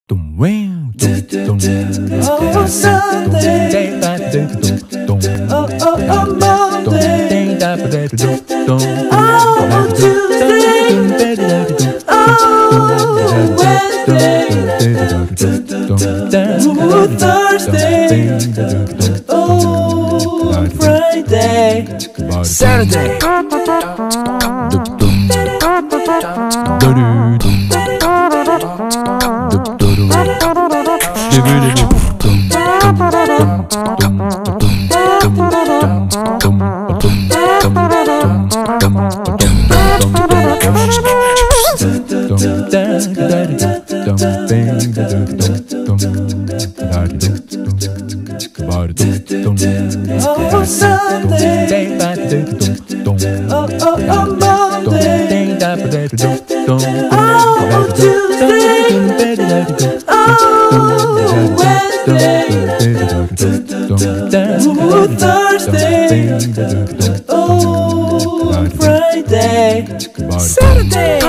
Oh, Sunday. Oh, Monday. Oh, Tuesday. Oh, Wednesday. Oh, Thursday. Oh, Friday. Saturday. Oh, Sunday. Oh, Monday. Oh, Tuesday. Oh, Wednesday. Oh, Thursday. Oh, Friday. Saturday.